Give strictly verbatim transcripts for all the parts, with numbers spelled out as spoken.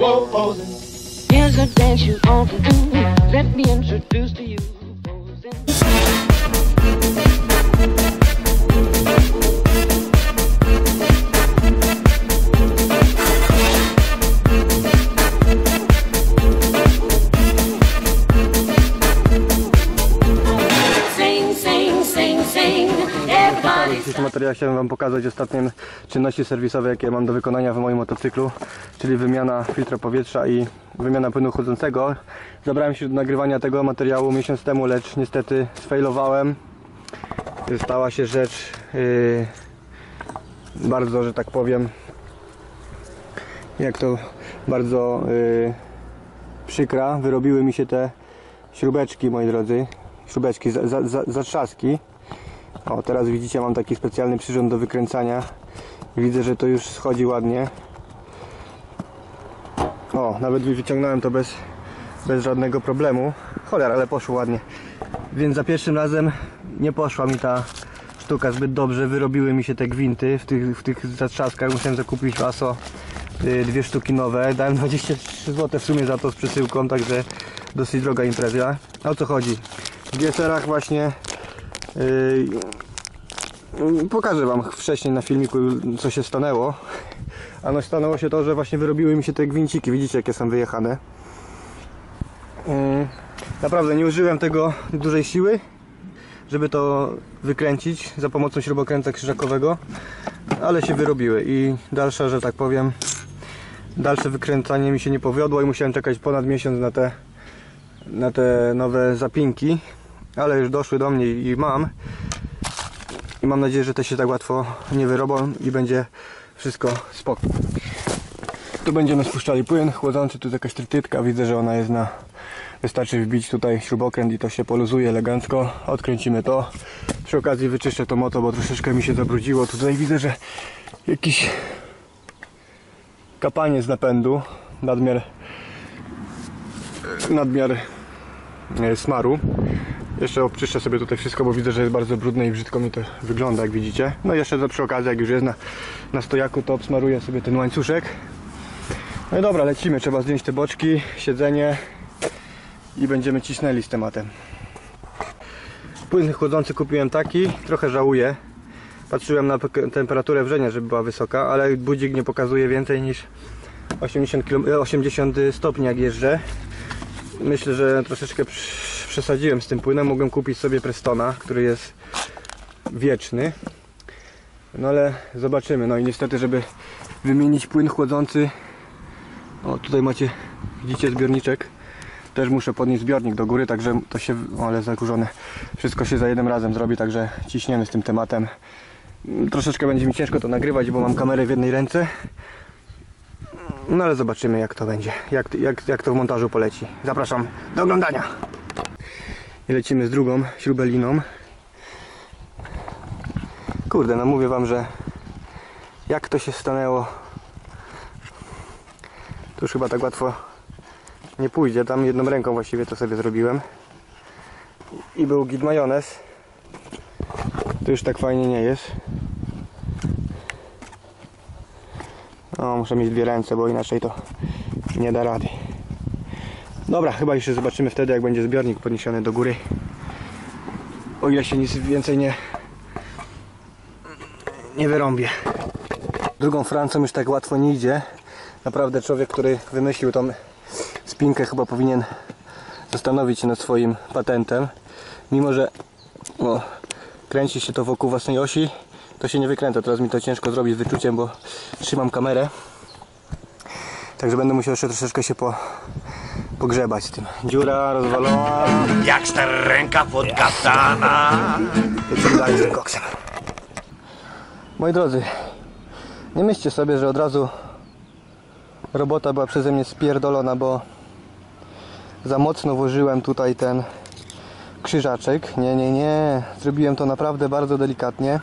proposing. Here's a dance you ought to do. Let me introduce to you. W dzisiejszym materiale chciałem wam pokazać ostatnie czynności serwisowe, jakie mam do wykonania w moim motocyklu, czyli wymiana filtra powietrza i wymiana płynu chłodzącego. Zabrałem się do nagrywania tego materiału miesiąc temu, lecz niestety sfailowałem. Stała się rzecz yy, bardzo, że tak powiem, jak to bardzo yy, przykra. Wyrobiły mi się te śrubeczki, moi drodzy, śrubeczki, za, za, za, zatrzaski. O, teraz widzicie, mam taki specjalny przyrząd do wykręcania. Widzę, że to już schodzi ładnie. O, nawet wyciągnąłem to bez, bez żadnego problemu. Cholera, ale poszło ładnie. Więc za pierwszym razem nie poszła mi ta sztuka zbyt dobrze. Wyrobiły mi się te gwinty w tych, w tych zatrzaskach. Musiałem zakupić w ASO yy, dwie sztuki nowe. Dałem dwadzieścia trzy złote w sumie za to z przesyłką, także dosyć droga impreza. O co chodzi? W G S R-ach właśnie Yy, pokażę wam wcześniej na filmiku, co się stanęło. A no stanęło się to, że właśnie wyrobiły mi się te gwinciki. Widzicie, jakie są wyjechane. Yy, naprawdę nie użyłem tego dużej siły, żeby to wykręcić za pomocą śrubokręta krzyżakowego, ale się wyrobiły i dalsze, że tak powiem, dalsze wykręcanie mi się nie powiodło i musiałem czekać ponad miesiąc na te, na te nowe zapinki. Ale już doszły do mnie i mam. I mam nadzieję, że te się tak łatwo nie wyrobią i będzie wszystko spoko. Tu będziemy spuszczali płyn chłodzący, tu jest jakaś trytytka. Widzę, że ona jest na... Wystarczy wbić tutaj śrubokręt i to się poluzuje elegancko. Odkręcimy to. Przy okazji wyczyszczę to moto, bo troszeczkę mi się zabrudziło. Tutaj widzę, że jakiś kapanie z napędu. Nadmiar... Nadmiar smaru. Jeszcze obczyszczę sobie tutaj wszystko, bo widzę, że jest bardzo brudne i brzydko mi to wygląda, jak widzicie. No i jeszcze przy okazji, jak już jest na, na stojaku, to obsmaruję sobie ten łańcuszek. No i dobra, lecimy. Trzeba zdjąć te boczki, siedzenie i będziemy cisnęli z tematem. Płyn chłodzący kupiłem taki, trochę żałuję. Patrzyłem na temperaturę wrzenia, żeby była wysoka, ale budzik nie pokazuje więcej niż osiemdziesiąt stopni, jak jeżdżę. Myślę, że troszeczkę przesadziłem z tym płynem. Mogłem kupić sobie Prestona, który jest wieczny. No ale zobaczymy. No i niestety, żeby wymienić płyn chłodzący, o tutaj macie, widzicie, zbiorniczek. Też muszę podnieść zbiornik do góry, także to się, o, ale zakurzone. Wszystko się za jednym razem zrobi, także ciśniemy z tym tematem. Troszeczkę będzie mi ciężko to nagrywać, bo mam kamerę w jednej ręce. No ale zobaczymy, jak to będzie, jak, jak, jak to w montażu poleci. Zapraszam do oglądania. I lecimy z drugą śrubeliną. Kurde, no mówię wam, że jak to się stanęło, to już chyba tak łatwo nie pójdzie. Tam jedną ręką właściwie to sobie zrobiłem. I był git majonez. To już tak fajnie nie jest. No, muszę mieć dwie ręce, bo inaczej to nie da rady. Dobra, chyba jeszcze zobaczymy wtedy, jak będzie zbiornik podniesiony do góry. O ile się nic więcej nie nie wyrąbię. Drugą Francją już tak łatwo nie idzie. Naprawdę człowiek, który wymyślił tą spinkę, chyba powinien zastanowić się nad swoim patentem. Mimo że o, kręci się to wokół własnej osi, to się nie wykręca. Teraz mi to ciężko zrobić z wyczuciem, bo trzymam kamerę. Także będę musiał jeszcze troszeczkę się po, pogrzebać z tym. Dziura rozwalona. Jak stara ręka pod katana. Lecimy dalej z tym koksem. Moi drodzy, nie myślcie sobie, że od razu robota była przeze mnie spierdolona, bo za mocno włożyłem tutaj ten krzyżaczek. Nie, nie, nie. Zrobiłem to naprawdę bardzo delikatnie.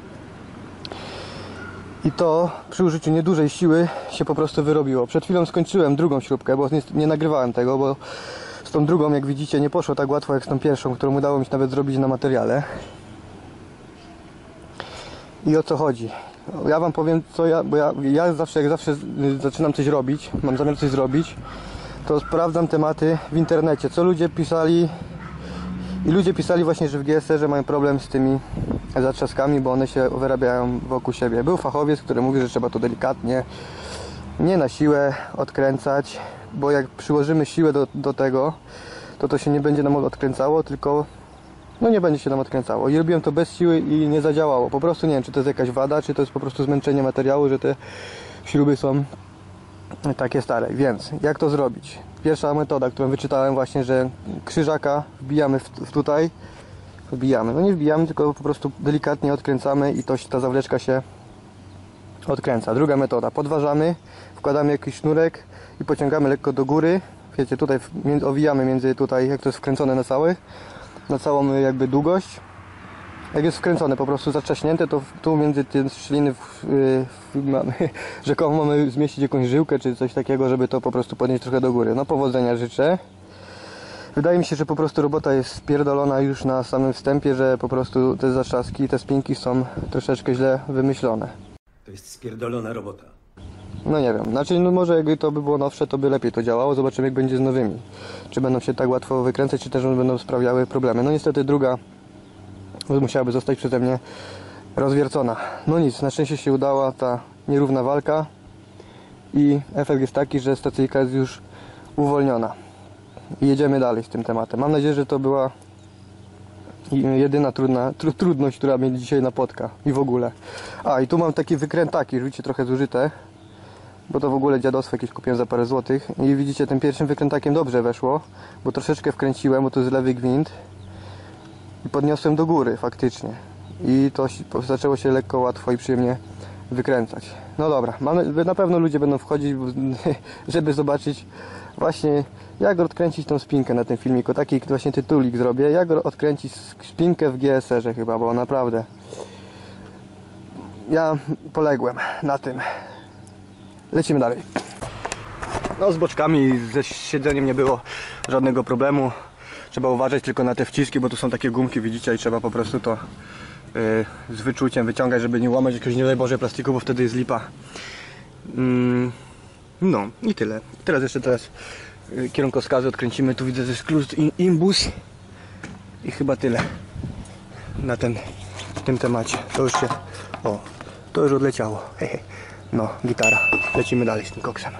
I to przy użyciu niedużej siły się po prostu wyrobiło. Przed chwilą skończyłem drugą śrubkę, bo nie, nie nagrywałem tego, bo z tą drugą, jak widzicie, nie poszło tak łatwo jak z tą pierwszą, którą udało mi się nawet zrobić na materiale. I o co chodzi? Ja wam powiem co ja, bo ja, ja zawsze jak zawsze zaczynam coś robić, mam zamiar coś zrobić, to sprawdzam tematy w internecie, co ludzie pisali i ludzie pisali właśnie, że w G S R-ze mają problem z tymi zatrzaskami, bo one się wyrabiają wokół siebie. Był fachowiec, który mówi, że trzeba to delikatnie, nie na siłę odkręcać, bo jak przyłożymy siłę do, do tego, to to się nie będzie nam odkręcało, tylko no nie będzie się nam odkręcało. I robiłem to bez siły i nie zadziałało. Po prostu nie wiem, czy to jest jakaś wada, czy to jest po prostu zmęczenie materiału, że te śruby są takie stare. Więc jak to zrobić? Pierwsza metoda, którą wyczytałem właśnie, że krzyżaka wbijamy w, w tutaj, wbijamy. No nie wbijamy, tylko po prostu delikatnie odkręcamy i to, ta zawleczka się odkręca. Druga metoda, podważamy, wkładamy jakiś sznurek i pociągamy lekko do góry. Wiecie, tutaj owijamy między tutaj, jak to jest wkręcone na cały, na całą jakby długość. Jak jest wkręcone, po prostu zaczaśnięte, to tu między te szczeliny w, w, mamy, rzekomo mamy zmieścić jakąś żyłkę czy coś takiego, żeby to po prostu podnieść trochę do góry. No powodzenia życzę. Wydaje mi się, że po prostu robota jest spierdolona już na samym wstępie, że po prostu te zatrzaski, te spinki są troszeczkę źle wymyślone. To jest spierdolona robota. No nie wiem, znaczy no może jakby to by było nowsze, to by lepiej to działało. Zobaczymy jak będzie z nowymi. Czy będą się tak łatwo wykręcać, czy też będą sprawiały problemy. No niestety druga musiałaby zostać przeze mnie rozwiercona. No nic, na szczęście się udała ta nierówna walka i efekt jest taki, że stacyjka jest już uwolniona. I jedziemy dalej z tym tematem. Mam nadzieję, że to była jedyna trudna, tr trudność, która mnie dzisiaj napotka i w ogóle. A i tu mam taki wykrętaki, widzicie, trochę zużyte, bo to w ogóle dziadostwo jakieś kupiłem za parę złotych. I widzicie, tym pierwszym wykrętakiem dobrze weszło, bo troszeczkę wkręciłem, bo to jest lewy gwint i podniosłem do góry faktycznie. I to zaczęło się lekko, łatwo i przyjemnie wykręcać. No dobra, mam, na pewno ludzie będą wchodzić, żeby zobaczyć właśnie jak odkręcić tą spinkę na tym filmiku. Taki właśnie tytulik zrobię, jak odkręcić spinkę w G S R-ze chyba, bo naprawdę ja poległem na tym. Lecimy dalej. No z boczkami, ze siedzeniem nie było żadnego problemu. Trzeba uważać tylko na te wciski, bo tu są takie gumki, widzicie, i trzeba po prostu to yy, z wyczuciem wyciągać, żeby nie łamać jakiegoś, nie daj Boże, plastiku, bo wtedy jest lipa. Yy, no i tyle. Teraz jeszcze teraz yy, kierunkowskazy odkręcimy. Tu widzę, że jest klucz imbus i chyba tyle na ten, w tym temacie. To już się, o, to już odleciało. Hehe. No, gitara. Lecimy dalej z tym koksem.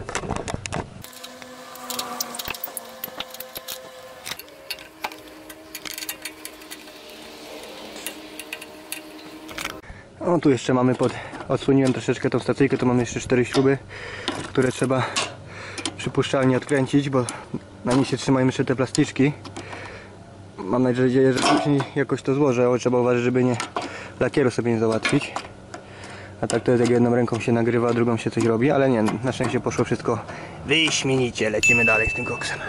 O, tu jeszcze mamy pod... Odsłoniłem troszeczkę tą stacyjkę, tu mamy jeszcze cztery śruby, które trzeba przypuszczalnie odkręcić, bo na nich się trzymają jeszcze te plastyczki. Mam nadzieję, że później jakoś to złożę, ale trzeba uważać, żeby nie lakieru sobie nie załatwić. A tak to jest, jak jedną ręką się nagrywa, a drugą się coś robi, ale nie, na szczęście poszło wszystko wyśmienicie. Lecimy dalej z tym koksem.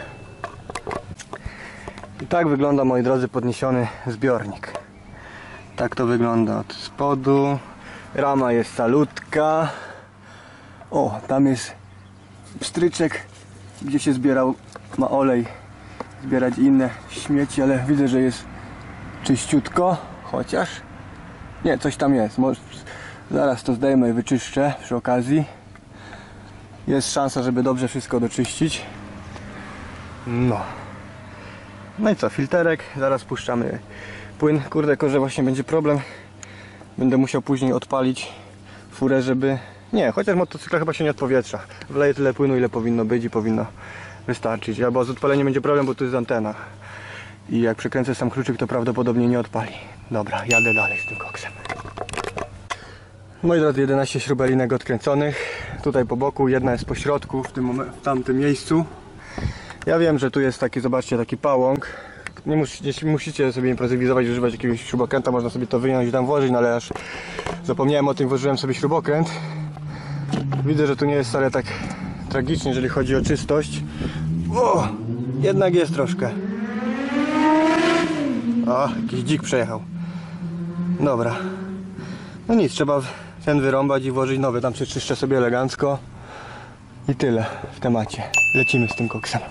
I tak wygląda, moi drodzy, podniesiony zbiornik. Tak to wygląda od spodu. Rama jest salutka. O, tam jest pstryczek, gdzie się zbierał, ma olej, zbierać inne śmieci, ale widzę, że jest czyściutko, chociaż nie, coś tam jest. Może zaraz to zdejmę i wyczyszczę przy okazji. Jest szansa, żeby dobrze wszystko doczyścić. No. No i co, filterek, zaraz puszczamy płyn. Kurde, tylko że właśnie będzie problem. Będę musiał później odpalić furę, żeby... Nie, chociaż motocykla chyba się nie odpowietrza. Wleję tyle płynu, ile powinno być i powinno wystarczyć. Albo z odpaleniem będzie problem, bo tu jest antena. I jak przekręcę sam kluczyk, to prawdopodobnie nie odpali. Dobra, jadę dalej z tym koksem. Moi drodzy, jedenaście śrubelinek odkręconych. Tutaj po boku, jedna jest po środku, w, tym w tamtym miejscu. Ja wiem, że tu jest taki, zobaczcie, taki pałąk. Nie musicie, musicie sobie improwizować, używać jakiegoś śrubokręta, można sobie to wyjąć i tam włożyć, no ale aż zapomniałem o tym, włożyłem sobie śrubokręt. Widzę, że tu nie jest wcale tak tragicznie, jeżeli chodzi o czystość. O, jednak jest troszkę. O, jakiś dzik przejechał. Dobra. No nic, trzeba ten wyrąbać i włożyć nowy. Tam przeczyszczę sobie elegancko. I tyle w temacie. Lecimy z tym koksem.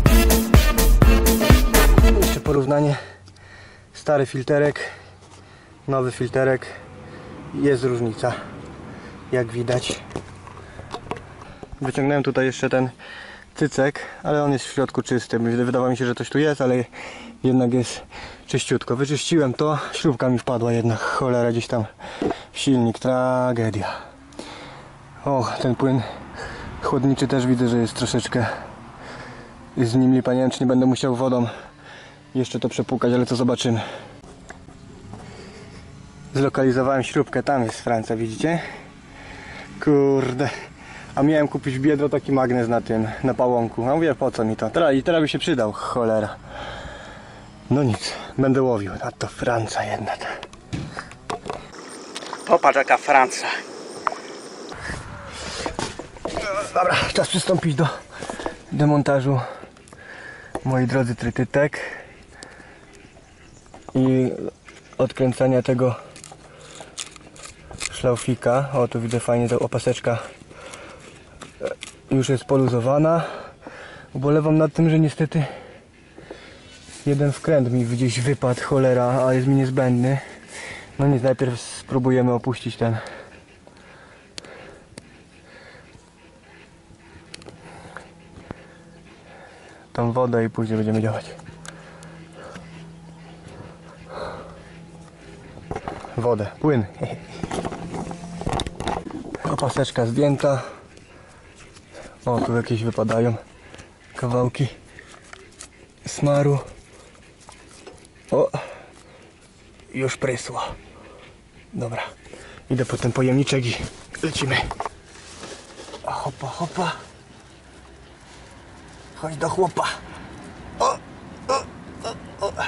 Jeszcze porównanie. Stary filterek Nowy filterek. Jest różnica, jak widać. Wyciągnąłem tutaj jeszcze ten cycek, ale on jest w środku czysty. Wydawało mi się, że coś tu jest, ale jednak jest czyściutko. Wyczyściłem to, śrubka mi wpadła jednak, cholera, gdzieś tam w silnik. Tragedia. O, ten płyn chłodniczy też widzę, że jest troszeczkę z nim lipa. Nie wiem, czy nie będę musiał wodą jeszcze to przepłukać, ale to zobaczymy. Zlokalizowałem śrubkę, tam jest Francja, widzicie? Kurde. A miałem kupić w Biedro taki magnes na tym, na pałąku. A mówię, po co mi to? Teraz, I teraz by się przydał, cholera. No nic, będę łowił. A to Francja jedna. Popatrz, jaka Francja. Dobra, czas przystąpić do demontażu, moi drodzy, trytytek i odkręcania tego szlaufika. O, tu widzę fajnie, ta opaseczka już jest poluzowana. Ubolewam nad tym, że niestety jeden wkręt mi gdzieś wypadł, cholera, a jest mi niezbędny. No nic, najpierw spróbujemy opuścić ten tą wodę i później będziemy działać. Wodę, płyn. Opaseczka zdjęta. O, tu jakieś wypadają kawałki smaru. O, już prysło. Dobra, idę po ten pojemniczek i lecimy. Hopa, hopa. Chodź do chłopa. O, o, o, o.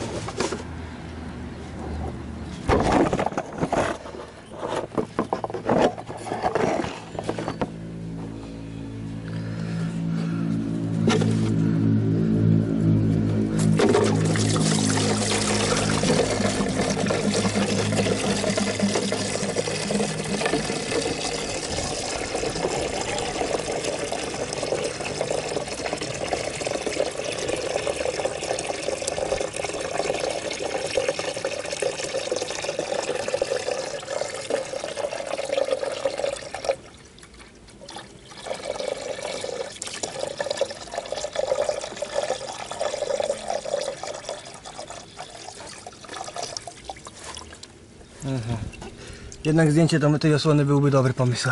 Mhm. Jednak zdjęcie do tej osłony byłby dobry pomysł.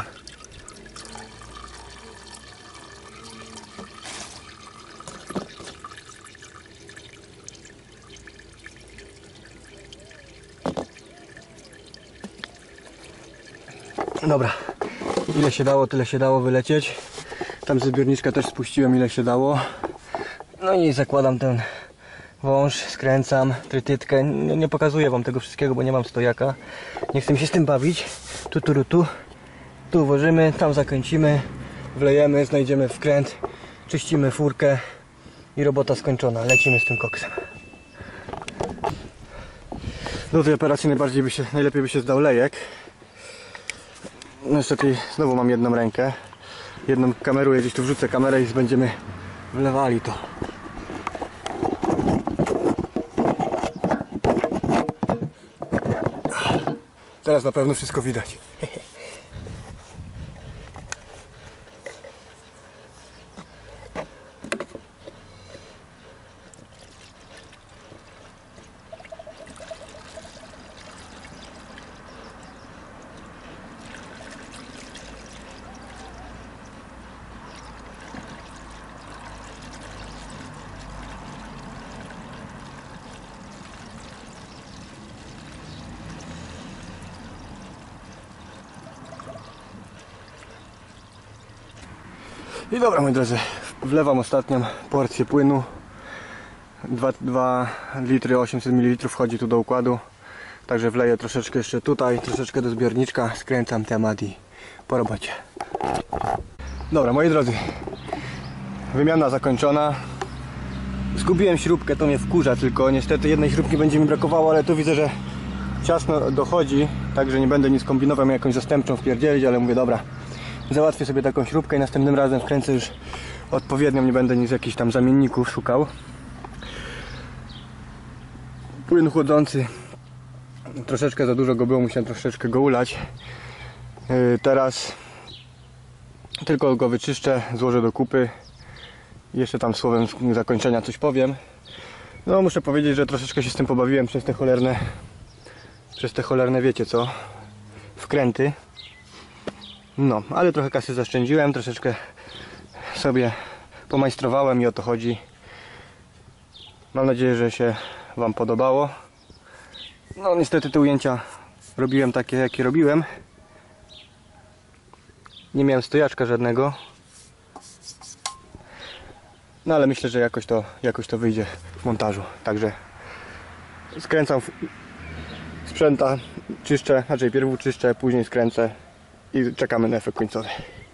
Dobra, ile się dało, tyle się dało wylecieć. Tam ze zbiorniczka też spuściłem, ile się dało. No i zakładam ten wąż, skręcam trytytkę. Nie, nie pokazuję wam tego wszystkiego, bo nie mam stojaka. Nie chcę mi się z tym bawić. Tu, tu, tu, tu włożymy, tam zakręcimy, wlejemy, znajdziemy wkręt, czyścimy furkę i robota skończona. Lecimy z tym koksem. Do tej operacji najbardziej by się, najlepiej by się zdał lejek. No niestety znowu mam jedną rękę. Jedną kameruję, gdzieś tu wrzucę kamerę i będziemy wlewali to. Teraz na pewno wszystko widać. I dobra, moi drodzy, wlewam ostatnią porcję płynu. dwa litry osiemset mililitrów wchodzi tu do układu. Także wleję troszeczkę jeszcze tutaj, troszeczkę do zbiorniczka, skręcam temat i po robocie. Dobra, moi drodzy, wymiana zakończona. Zgubiłem śrubkę, to mnie wkurza, tylko niestety jednej śrubki będzie mi brakowało, ale tu widzę, że ciasno dochodzi, także nie będę nic kombinował, jakąś zastępczą wpierdzielić, ale mówię, dobra, załatwię sobie taką śrubkę i następnym razem wkręcę już odpowiednią, nie będę nic jakichś tam zamienników szukał. Płyn chłodzący troszeczkę za dużo go było, musiałem troszeczkę go ulać. Yy, teraz tylko go wyczyszczę, złożę do kupy. Jeszcze tam słowem zakończenia coś powiem. No muszę powiedzieć, że troszeczkę się z tym pobawiłem przez te cholerne, przez te cholerne, wiecie co, wkręty. No, ale trochę kasy zaszczędziłem, troszeczkę sobie pomajstrowałem i o to chodzi. Mam nadzieję, że się Wam podobało. No niestety te ujęcia robiłem takie, jakie robiłem. Nie miałem stojaczka żadnego. No ale myślę, że jakoś to, jakoś to wyjdzie w montażu. Także skręcam sprzęta, czyszczę, znaczy pierw czyszczę, później skręcę i czekamy na efekt końcowy.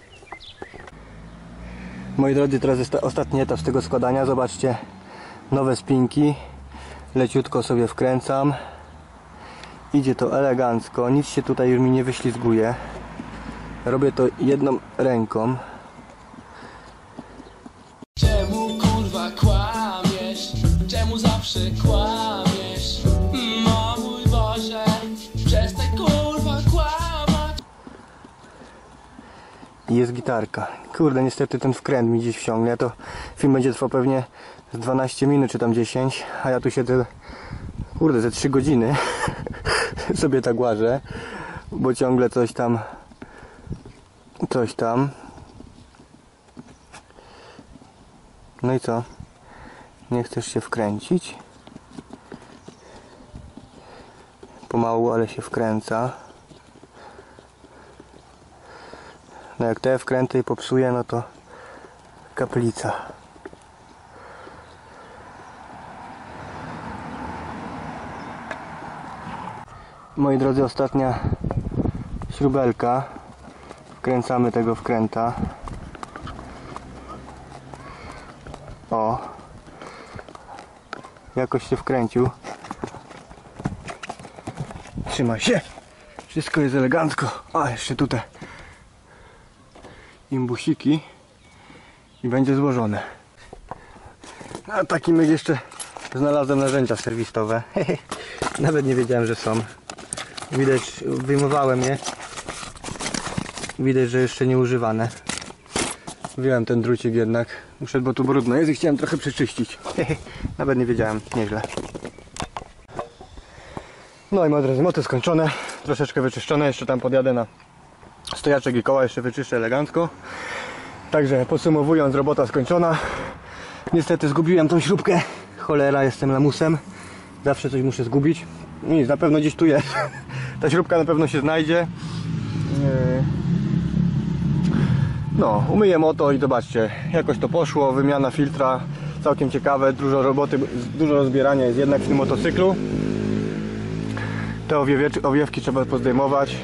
Moi drodzy, teraz jest ostatni etap z tego składania. Zobaczcie, nowe spinki. Leciutko sobie wkręcam. Idzie to elegancko, nic się tutaj już mi nie wyślizguje. Robię to jedną ręką. Czemu kurwa kłamiesz? Czemu zawsze kłamiesz? O mój Boże, przestań kurwa kłamać. I jest gitarka. Kurde, niestety ten wkręt mi gdzieś wsiągnie. To film będzie trwał pewnie z dwanaście minut czy tam dziesięć, a ja tu siedzę, kurde, ze trzy godziny sobie tak łażę, bo ciągle coś tam coś tam. No i co? Nie chcesz się wkręcić? Pomału, ale się wkręca. No jak te wkręty popsuje, no to kaplica. Moi drodzy, ostatnia śrubelka. Wkręcamy tego wkręta. O, jakoś się wkręcił. Trzymaj się. Wszystko jest elegancko. A jeszcze tutaj imbusiki i będzie złożone. A taki myk jeszcze znalazłem, narzędzia serwisowe. Nawet nie wiedziałem, że są. Widać, wyjmowałem je. Widać, że jeszcze nie używane. Wyjąłem ten drucik jednak. Muszę, bo tu brudno jest i chciałem trochę przeczyścić. Nawet nie wiedziałem, nieźle. No i moi drodzy, moty skończone. Troszeczkę wyczyszczone. Jeszcze tam podjadę na stojaczek i koła. Jeszcze wyczyszczę elegancko. Także podsumowując, robota skończona. Niestety zgubiłem tą śrubkę. Cholera, jestem lamusem. Zawsze coś muszę zgubić. Nic, na pewno gdzieś tu jest. Ta śrubka na pewno się znajdzie. No, umyję moto i zobaczcie, jakoś to poszło. Wymiana filtra, całkiem ciekawe. Dużo roboty, dużo rozbierania jest jednak w tym motocyklu. Te owiewki, owiewki trzeba pozdejmować.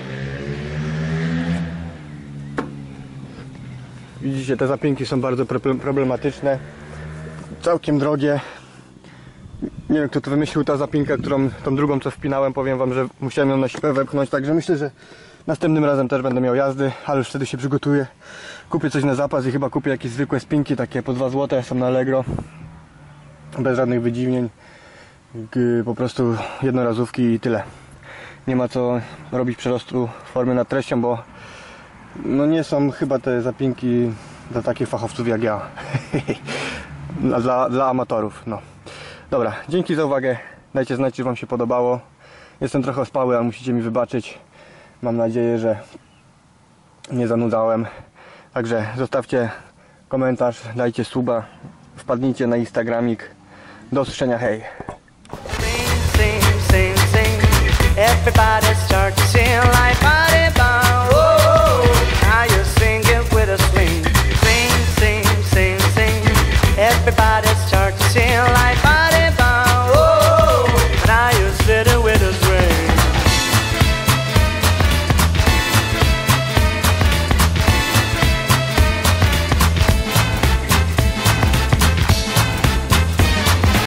Widzicie, te zapinki są bardzo problematyczne. Całkiem drogie. Nie wiem, kto to wymyślił, ta zapinka, którą, tą drugą co wpinałem, powiem wam, że musiałem ją na siłę wepchnąć, także myślę, że następnym razem też będę miał jazdy, ale już wtedy się przygotuję. Kupię coś na zapas i chyba kupię jakieś zwykłe spinki, takie po dwa złote, są na Allegro. Bez żadnych wydziwnień. Po prostu jednorazówki i tyle. Nie ma co robić przerostu formy nad treścią, bo no nie są chyba te zapinki dla takich fachowców jak ja. dla, dla amatorów, no. Dobra, dzięki za uwagę. Dajcie znać, czy wam się podobało. Jestem trochę ospały, ale musicie mi wybaczyć. Mam nadzieję, że nie zanudzałem. Także zostawcie komentarz, dajcie suba, wpadnijcie na Instagramik. Do usłyszenia, hej! Sing, sing, sing, sing. Everybody start to sing like